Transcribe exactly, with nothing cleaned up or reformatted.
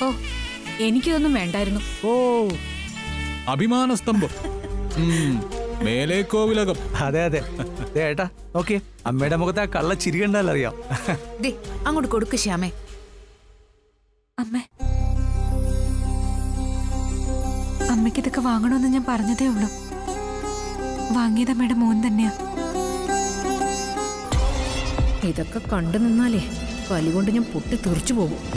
ഓ എനിക്കൊന്നും വേണ്ടായിരുന്നു. ഓ അഭിമാനസ്തംഭം. മേലേക്കോവിലകം. അതെ അതെ. ഏട്ടാ ഓക്കെ, അമ്മയുടെ മുഖത്ത് ആ കള്ള ചിരി കണ്ടാലറിയാം. ദേ അങ്ങോട്ട് കൊടുക്ക് ശ്യാമേ. അമ്മ, അമ്മയ്ക്ക് ഇതൊക്കെ വാങ്ങണമെന്ന് ഞാൻ പറഞ്ഞതേ ഉള്ളൂ. വാങ്ങിയത് അമ്മയുടെ മോൻ തന്നെയാ. ഇതൊക്കെ കണ്ടു നിന്നാലേ കലി കൊണ്ട് ഞാൻ പൊട്ടി തെറിച്ചു പോകും.